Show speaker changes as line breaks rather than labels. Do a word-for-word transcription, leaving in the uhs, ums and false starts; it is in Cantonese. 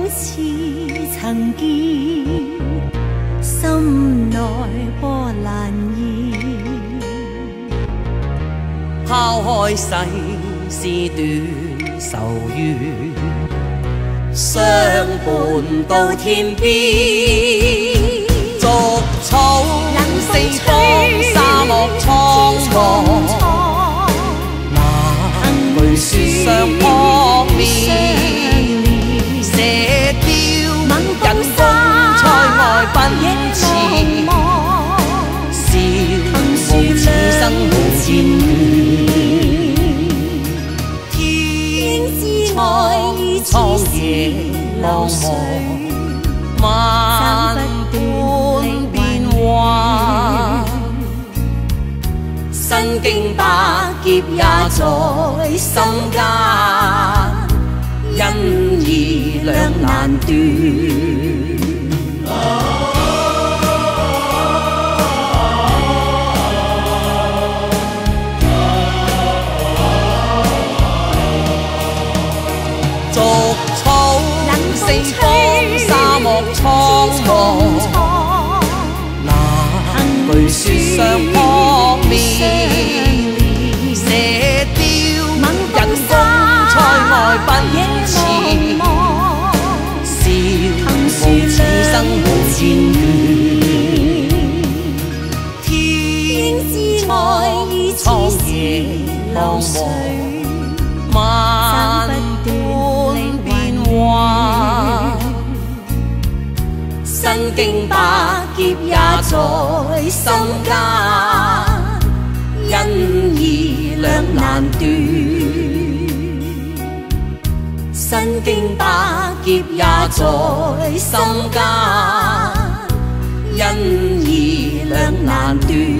似曾見，心內波瀾現。拋開世事斷愁怨，相伴到天邊。逐草四方，沙漠蒼茫，哪懼雪上撲面。射雕引風塞外奔馳，笑無此生無厭倦。天之外蒼野茫茫，萬般變幻。身經百劫也在心間，因而兩難斷。逐草四方，沙漠蒼茫，哪懼雪上撲面。射雕引風塞外奔馳，笑無此生無厭倦。天之外蒼野茫茫，萬般變幻。身經百劫也在心間，因而兩難斷。身經百劫也在心間，因而兩難斷。